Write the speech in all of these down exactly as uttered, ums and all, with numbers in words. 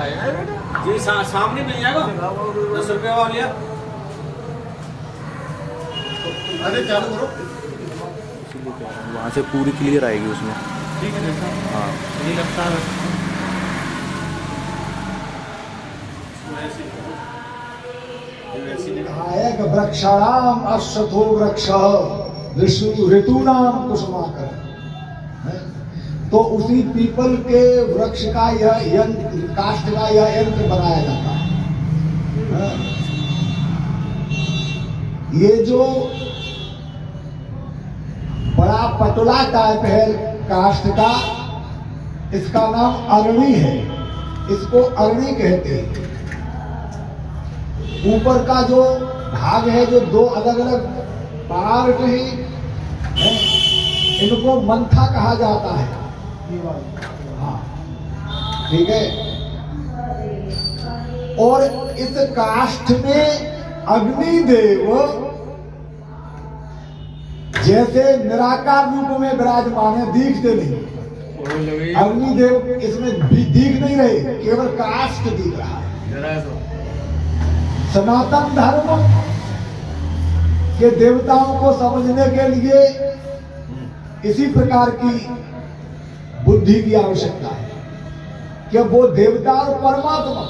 जी सा, सामने मिल जाएगा दस रुपये वाला लिया। अरे चालू करो, वहाँ से पूरी क्लियर आएगी उसमें। ठीक है हाँ नहीं लगता है वृक्षाणाम अश्वत्थो वृक्षः ऋतूनाम कुसुमाकर। तो उसी पीपल के वृक्ष का यह यंत्र, काष्ठ का यह यंत्र बनाया जाता है। ये जो बड़ा पतला टाइप है काष्ठ का, इसका नाम अरणी है। इसको अरणी कहते हैं। ऊपर का जो भाग है, जो दो अलग अलग पार्ट हैं, इनको मंथा कहा जाता है। हाँ ठीक है। और इस काष्ठ में अग्निदेव जैसे निराकार रूप में विराजमान है, दिखते नहीं। अग्निदेव इसमें भी दिख नहीं रहे, केवल काष्ठ दिख रहा है। सनातन धर्म के देवताओं को समझने के लिए इसी प्रकार की बुद्धि की आवश्यकता है कि वो देवता और परमात्मा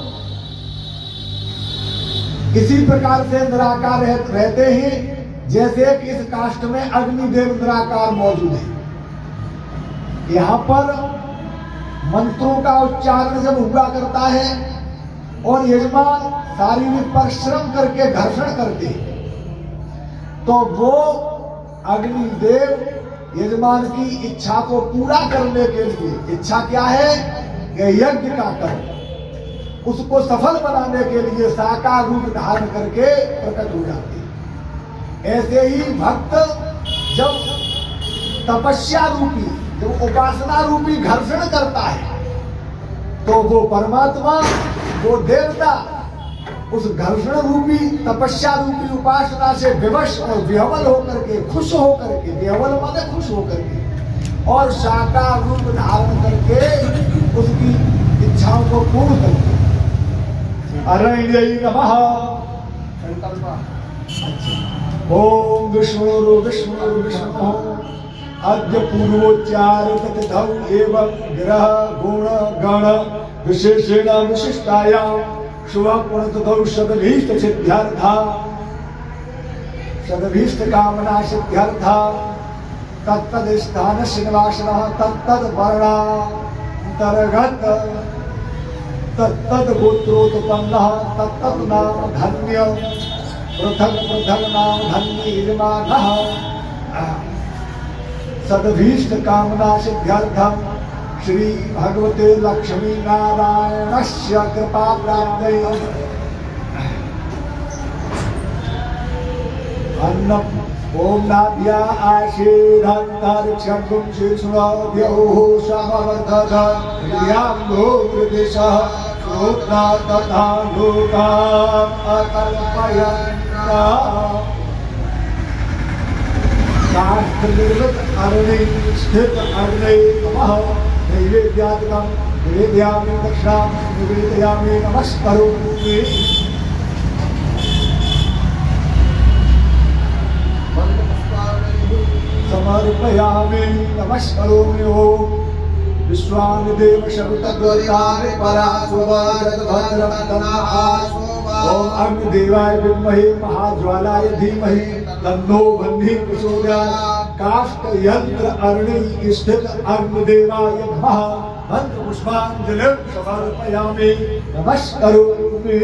इसी प्रकार से निराकार रहते हैं, जैसे कि इस काष्ठ में अग्निदेव निराकार मौजूद है। यहाँ पर मंत्रों का उच्चारण जब हुआ करता है और यजमान शारीरिक परिश्रम करके घर्षण करते हैं, तो वो अग्निदेव यजमान की इच्छा को पूरा करने के लिए, इच्छा क्या है कि यज्ञ का कर्म, उसको सफल बनाने के लिए साकार रूप धारण करके प्रकट हो जाते हैं। ऐसे ही भक्त जब तपस्या रूपी, जब उपासना रूपी घर्षण करता है, तो वो परमात्मा, वो देवता उस घर्षण रूपी तपस्या रूपी उपासना से विवश और विह्वल होकर के, खुश होकर के, विह्वल माने खुश होकर के, और साकार रूप धारण करके उसकी इच्छाओं को पूर्ण करते। अरण्यै नमः। ओम विष्णु विष्णु विष्णु अद्य पूर्वोच्चारित तथौ एवं ग्रह गुण गण विशेषेण विशिष्टायां शुभ पुनः शतभीष्ट सिद्ध्यर्था, शतभीष्ट कामना सिद्ध्यर्था तत्तद स्थान निवासनः तत्तद वर्णान्तर्गत तत्तद गोत्रोत्पन्नः तत्तद नाम धन्य पृथक पृथक नाम धन्य यजमानः। शतभीष्ट कामना सिद्ध्यर्थम श्री भगवते लक्ष्मी नारायणस्य कृपा प्राप्तये अन्नम ओम नाभ्या आशीर्धन्तरिक्षं शिशुभ्योः समवर्धत याम्भोर्दिशः श्रोत्रा तथा लोकान् अकल्पयन्ता। काष्ठनिर्मित अरण्ये स्थित अग्नये नमः। नैवेद्यादिकं निवेदयामि, दक्षिणां निवेदयामि, नमस्करोमि। समर्पयामि, नमस्करोमि। ओम विश्वामिदेव शब्दद्वैतानि पराशुभद्रभद्रतनाः। ओम अग्निदेवाय विद्महे महाज्वालाय धीमहि तन्नो बन्धि प्रचोदयात्। काष्ठ यंत्र अरण्ये स्थित अग्निदेवाय नमः। मंत्र पुष्पांजलिं समर्पयामि, नमस्करोमि।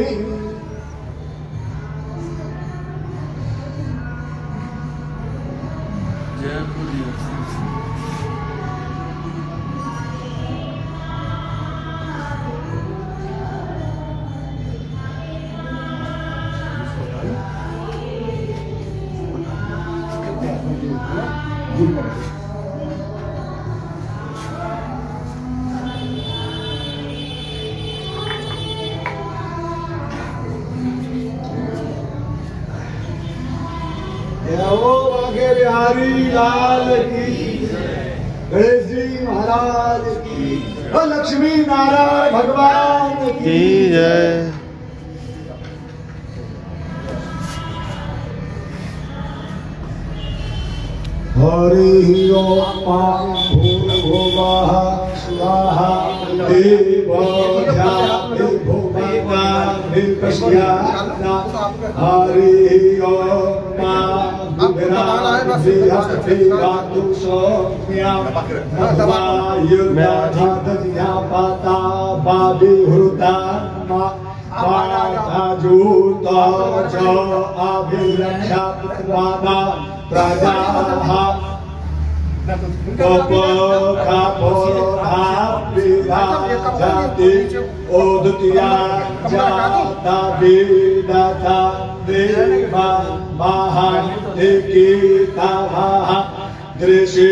बिहारी लाल की, गणेश जी महाराज की। लक्ष्मी नारायण भगवान की जय। हरि ओम भूर्भुवः स्वाहा देवो ध्याति भुवनाधिपस्या हरि ओम बृहस्पतिर्वातु सौम्यां वायुर्दधातज्ञा पाता बाविहृता पाठाजूतो च अभिरक्षात्वादा प्रजाः जाति ओदतिया जाता वेदता देवा महानिकीताः दृशे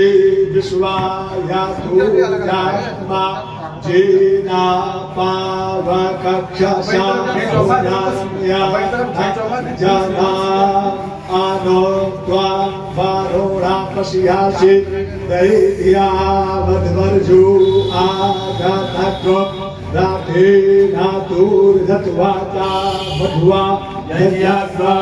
विश्वायाधुर्यात्मा जेना पावकक्षसा जना आनो त्वा वारोणा पश्यासि दैत्यावद्वर्जो आगतत्व राधेनातुर्धत्वाता मध्वा यज्ञात्वा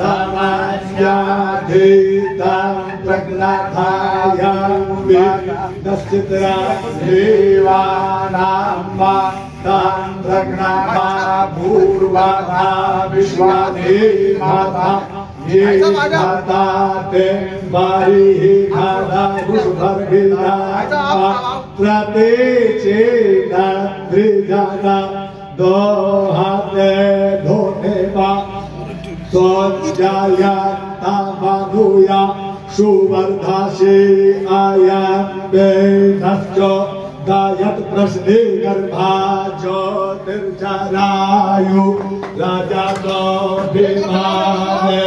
सामान्याधेतां प्रज्ञाथायां वेदश्चित्रा देवानां वा तां प्रज्ञामा पूर्वाधा विश्वाधे माता ये माता ते बारी खादा भुर्भर्गिला प्रते चेना द्रिजाना दो हाथे धोने बा सोजाया तामानुया सुवर्धासे आया बेनश्चो दायत प्रश्ने गर्भा ज्योतिर्जरायु राजा तो विमाने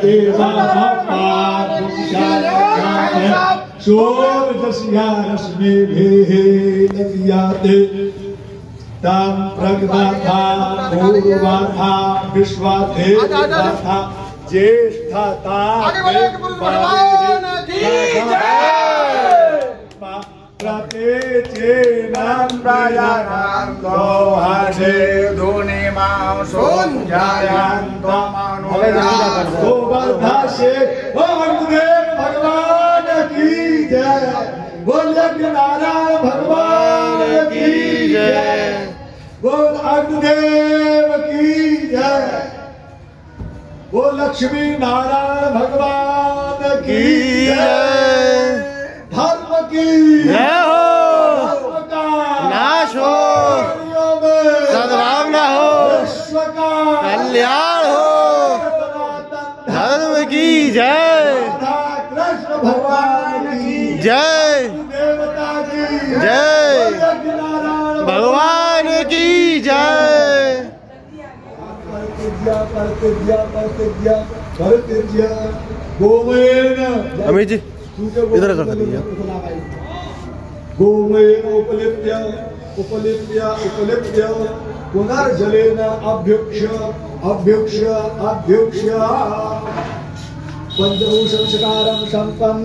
सूर्यस्या रश्मिभिः दीयते तां प्रज्ञाथा पूर्वाथा विश्वाधे तथा ज्येष्ठता प्रतेचेनां प्रयान्तो हरे धुनि मां सोञ्जायन्तो मानो वर्धासे भगवान भगवान की जय। बोल यज्ञ नारायण भगवान की जय। बोल अग्निदेव की जय। बोल लक्ष्मी नारायण भगवान की जय। धर्म की जय हो, नाश हो, सद्भावना हो, कल्याण हो, धर्म की जय। कृष्ण भगवान की जय, देवता की जय, भगवान की जय। अमित जी इधर कर दीजिए। गोमयेन उपलिप्य उपलिप्य उपलिप्य पुनर्जलेन अभ्युक्ष्य अभ्युक्ष्य अभ्युक्ष्य पंचभूषणकारं संपन्न।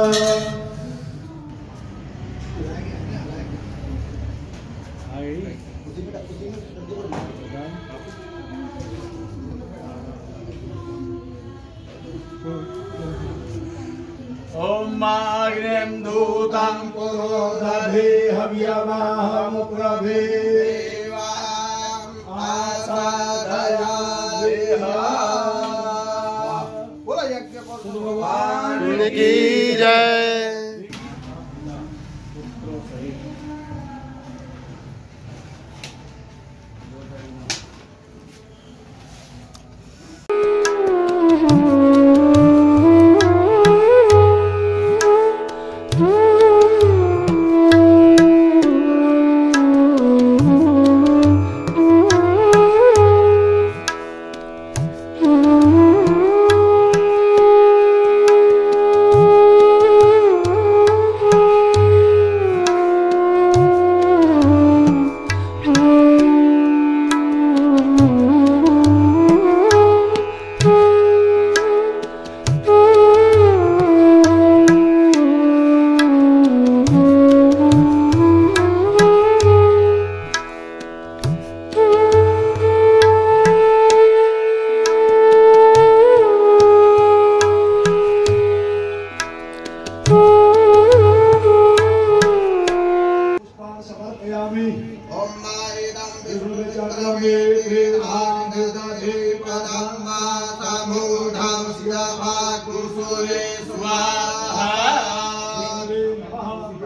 ओम अग्निं दूतं पुरोदधे हव्यमाहं प्रभे आसादया देहा। बोला यज्ञ भगवान की जय।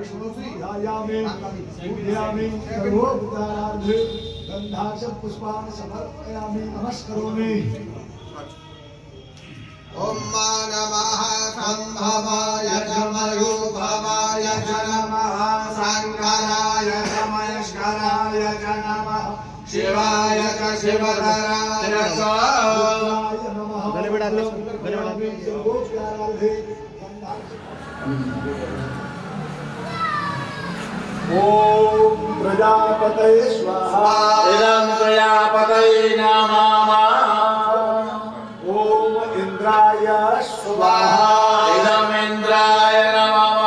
यायामि पूजयामि सर्वोपचारार्थे गन्धाक्ष पुष्पाणि समर्पयामि नमस्करोमि। ओम नमः संभवाय जमरूपमाय नमः शंकराय नमस्काराय नमः शिवाय च शिवधराय नमः। गले में डालने गले में डालने ओम प्रजापतये स्वाहा। इदं प्रजापतये नमः। ओम इंद्राय स्वाहा। इदं इंद्राय नमः।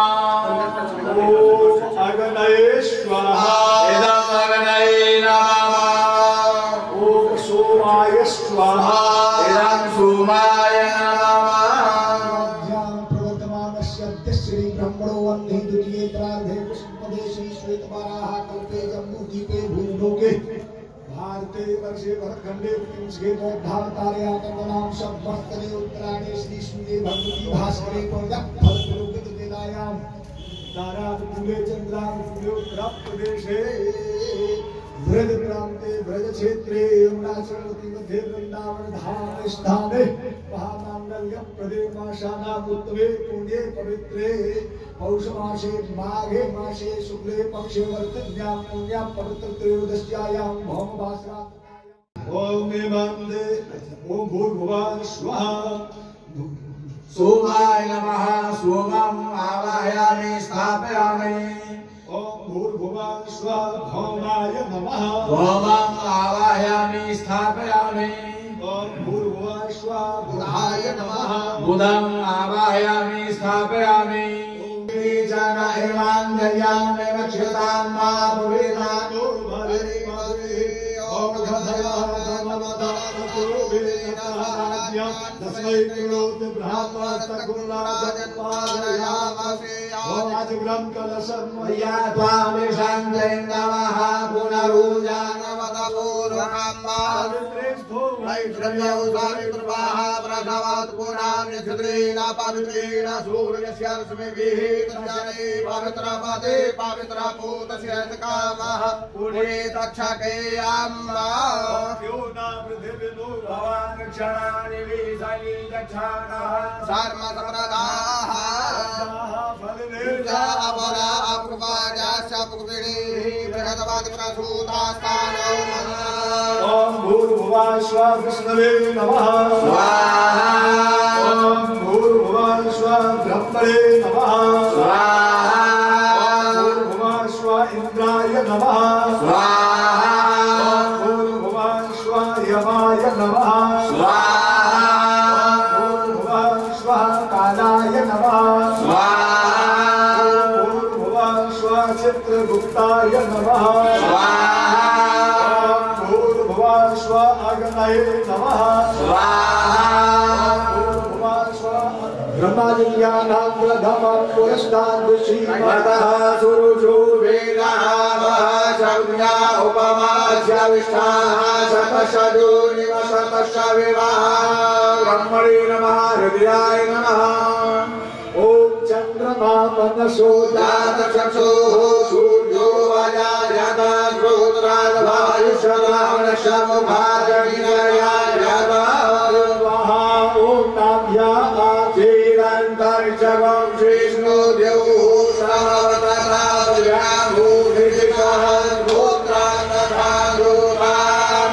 ओम अग्नये स्वाहा। इदं अग्नये नमः। ओम सोमाय स्वाहा। इदं सोमाय नमः। ध्यान प्रवर्तमानस्य अद्य श्री ब्रह्मणो वन्दे द्वितीये प्रार्धे पुष्पदेशे श्वेतवाराः कल्पे जम्बूद्वीपे भूलोके भारते वर्षे भरतखंडे पुंसके बौद्धावतारे आतंकनाम संवत्सरे उत्तरायणे श्री सूर्ये भगवती भास्करे फलपुरोहित वेदायां तारापुरे चंद्रापुरे उत्तर प्रदेशे ब्रज प्रांते ब्रज क्षेत्रे अरुणाचलवती मध्ये वृंदावन धाम स्थाने महामांगल्यं प्रदे माशानामुत्तमे पुण्ये पवित्रे पौष मासे माघे मासे शुक्ले पक्षे वर्तन्यां पुण्यां पवित्र त्रयोदश्यायां भौमवासरात्मकायां ओम वन्दे ओम भूर्भुवः स्वः। सोमाय नमः सोमं आवाहयामि स्थापयामि। ओम भूर्भुवः स्वः भौमाय नमः। भौमं आवाहयामि स्थापयामि। ओम भूर्भुवः स्वः बुधाय नमः। बुधं आवाहयामि स्थापयामि। जन हिमांजयामेव क्षितां मा भवेदानो भरे भरे। ओम तस्मै करोति ब्रह्मा तकुलादपादयामि। ओम अजग्रं कलशं मया त्वामि शान्तिर्नमः पुनरुजानवदपूर्वकं वैश्रव्यौ सावित्रवाः प्रथमात् पुराण्यक्षत्रेण पवित्रेण सूर्यस्य रश्मिभिः तस्मै पवित्रपदे पवित्रपूतस्य कामः पुण्ये तक्षकेयाम्मा। यो न पृथिवीनो भवान् क्षणानि विसनि गच्छानः सर्व समरदाः फलिनेजा अपरा अपूर्वाजाश्च पुष्पिणीः बृहद्वत् प्रसूतास्तानो ओम भूर्भुवः स्वः विष्णवे नमः। स्वाहा। ओम भूर्भुवः स्वः ब्रह्मणे नमः। स्वाहा। ओम भूर्भुवः स्वः इंद्राय नमः। स्वाहा। ओम भूर्भुवः स्वः यमाय नमः। स्वाहा। ओम भूर्भुवः स्वः कालाय नमः। स्वाहा। ओम भूर्भुवः स्वः चित्रगुप्ताय नमः। स्वाहा। भूर्भुवः स्वः अग्नये नमः। स्वाहा। भूर्भुवः स्वः ब्रह्मादित्यानां प्रथमं पुरस्ताद् श्रीमतः सुरुषो वेदाः महशौर्या उपमास्य विष्ठाः शतशदो निवसतस्य विवाहाः। ब्रह्मणे नमः हृदयाय नमः। ओम चंद्रमा मनसो जातचक्षुः सूर्यो वजायत श्रोत्राद्वायुश्रवणशमुखाजविनयाय स्वाहा। ओम नाभ्या श्रीरन्तर्षभं विष्णुदेवो सर्वतथाभूतिकः गोत्रान् तथा रूपान्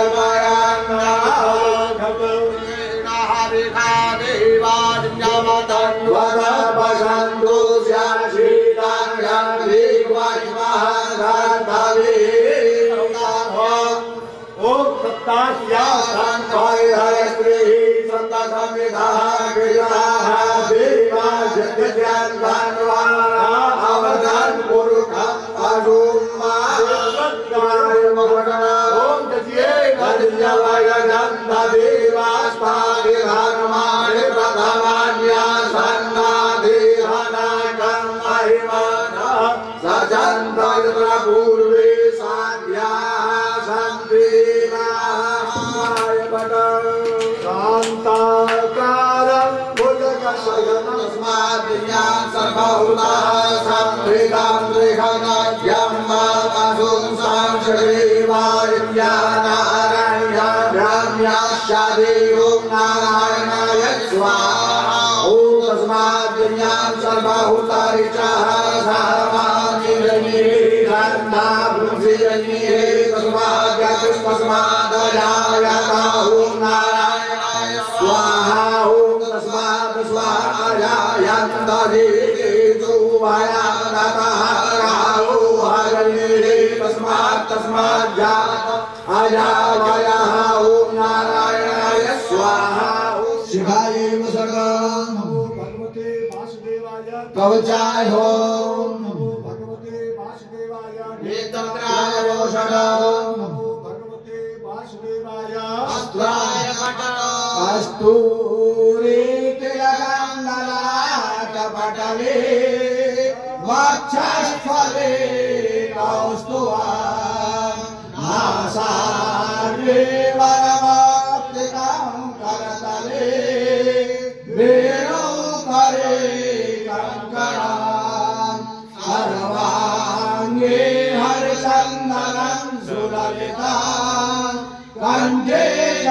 अकल्पयन् ओम सप्ताह्या ओम देवास्पादिधर्माणि प्रथमान्यासन्नाधिहनकर्महिमानः सजन्तपूर्वे साध्याः शान्ताकारं भुजगशयनं तस्मात् सर्वभूताः त्रिदां त्रिखनाद्यं मातसुं सांशरीवायुज्ञानारण्याभ्याम्याशादेवं नारायणाय स्वाहा ॐ तस्माद्यज्ञां सर्वभूतारिचः सर्वाणि गन्धा भूषिजन्ये तस्माद्यस्मस्मादजायता ॐ नारायणाय स्वाहा ॐ तस्मात् स्वाहायायन्तदेतु भयानतः राहो हरणे तस्मात् तस्माज्जात अजावयः ॐ नारायणाय स्वाहा शिवाय सर्वं नमो भगवते वासुदेवाय कवचाय हो नमो भगवते वासुदेवाय नेत्रत्राय भूषण नमो भगवते वासुदेवाय अस्त्राय कस्तूरी तिलकं ललाटपटले वक्षस्थले कौस्तुभं नासाग्रे वरमप्तिकं करतले वेणौ करे कङ्कणं सर्वाङ्गे हरिचन्दनं सुललितं कण्ठे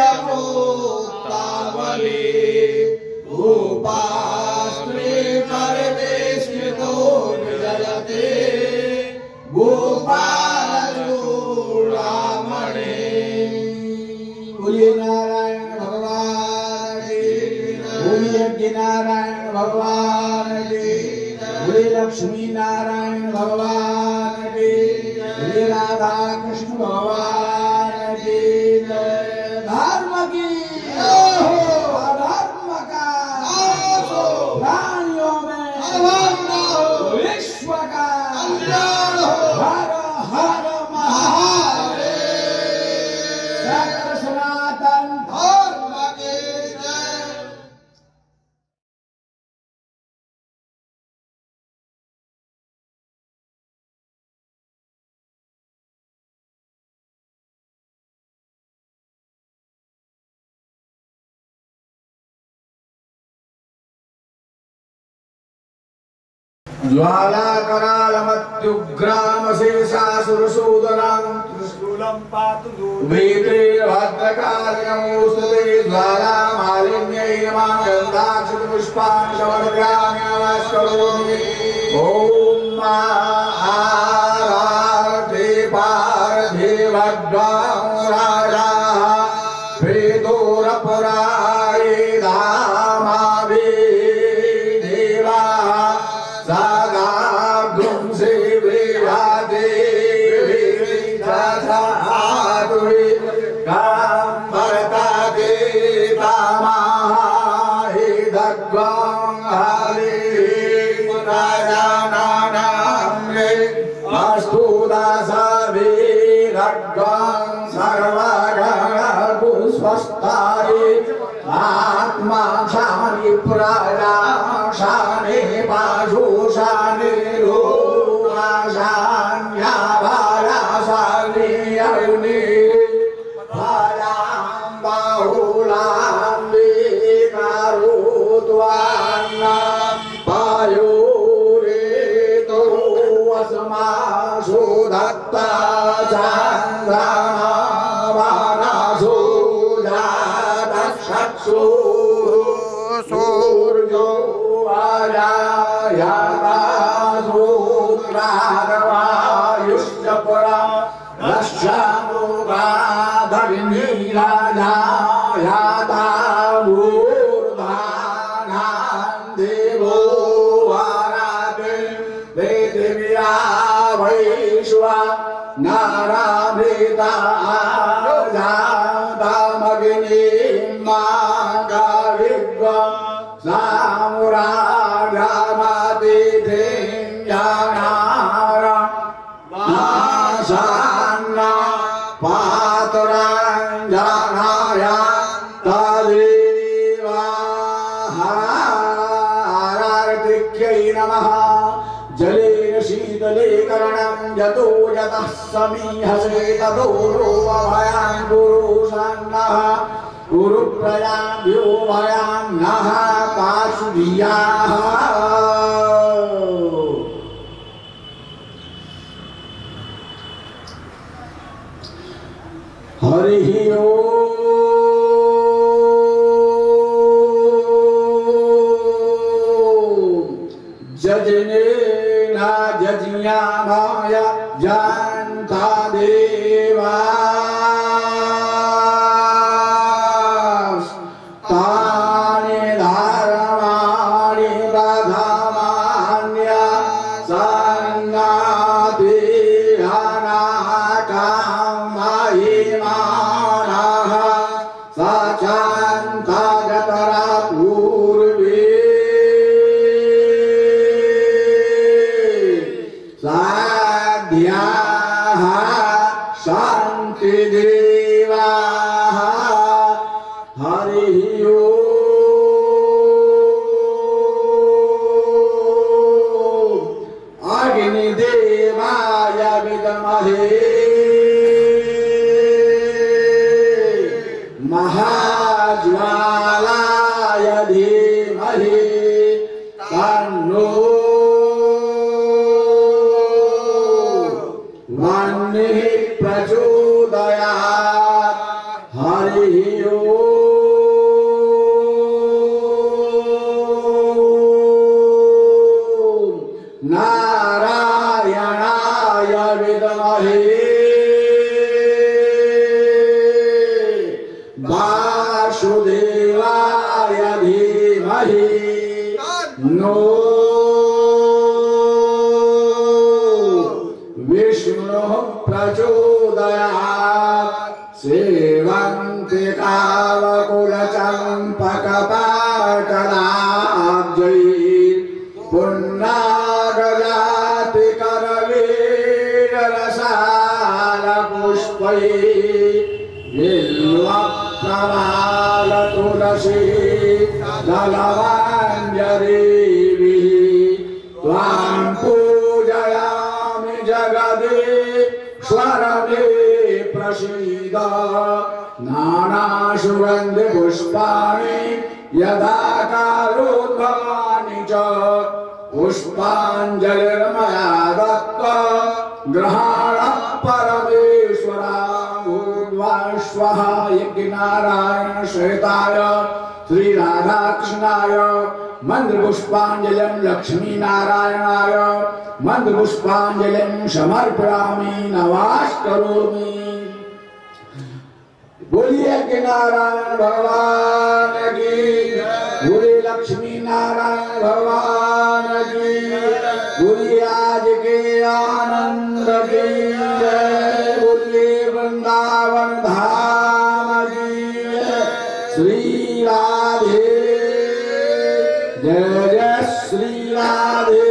जपोक्तावली उपास्त्रे परिवेष्टितो विजयते गोपालचूडामणि बोलिए नारायण भगवान की बोलिए यज्ञ नारायण भगवान की बोलिए लक्ष्मी नारायण भगवान की बोलिए राधा कृष्ण भगवान की धर्म की अधर्म का प्राणियों में विश्व का हर हर महादेव सकल सनातन धर्म की जय। ज्वाला करालमत्युग्रामशेषासुरसूदनं त्रिशूलं पातु वेदे भद्रकालिनमोस्तुते ज्वाला मालिन्यै नमः गन्धाक्षतपुष्पाणि समर्पयामि नमस्करोमि ॐ आरते पारधे भद्रां राजाः वेदोरपुराये धामाभि देवाः सदाब्दुं सेवेयादे विविधसाधुरे काम्बरतादे तामाहे दग्वां हरे राजानानाम्रे अस्तु दासवे दग्वां सर्वगणपुष्पस्तारे आत्मा शानि प्रजा शानि पाशु शानि लोका शान्या भाया शानि अग्नि भायां बाहुलां विकारोत्वान्नां पायोरेतो अस्मासु दत्ता चान्द्रमा वानासु जातक्षत्सु सूर्यो आयायातासूत्रार्वायुश्च पुरा रश्यानुगाधर्मीराजायातामूर्धानां देवो वाराते पृथिव्या वैश्वा नारामृता जातामग्निं मागाविद्वा सामुरागामतिथिं जानारा नाशान्ना पातुराञ्जनाया तदेवा हारार्तिक्यै नमः जलेन शीतलीकरणं यतो यतः समीहसे ततो भयां गुरुषन्नः गुरुप्रजाभ्यो भयां नः पाशुधियाः हरि ओम। जजने ना जजिया माया जानता देवा ताने धारवाणि प्रधामान्या संगाति महिमानः साचान्तगतरा पूर्वे साध्याः शान्तिदेवाः हरिः ओम। अग्निदेवाय विद्महे महाज्वालाय धीमहि तन्नो वह्निः प्रचोदयात् हरिः ओम। नारायणाय विद्महे वासुदेवाय धीमहि नो विष्णुः प्रचोदयात् सेवन्ति कावकुलचम्पकपाटलाब्जैः पुन्नागजाति करवीररसालपुष्पैः बिल्वप्रवाल तुलसी दलवाञ्जरीभिः त्वां पूजयामि जगदीश्वरमे प्रसीद नानासुगन्धिपुष्पाणि यदा कालोद्भवानि च पुष्पाञ्जलिर्मया दत्ता ग्रहाण परमेश्वरा स्वाह यज्ञनारायण श्वेताय श्री राधाकृष्णाय मंत्रपुष्पांजलिं लक्ष्मी नारायणाय मंत्रपुष्पांजलिं समर्पयामि नमस्करोमि। बोलिए कि नारायण भगवान की, बोलिए लक्ष्मी नारायण भगवान की, बोलिए आज के आनंद की जय, बोलिए वृंदावन धाम की श्री राधे जय जय श्री राधे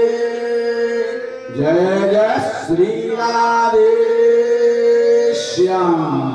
जय जय श्री राधे श्याम।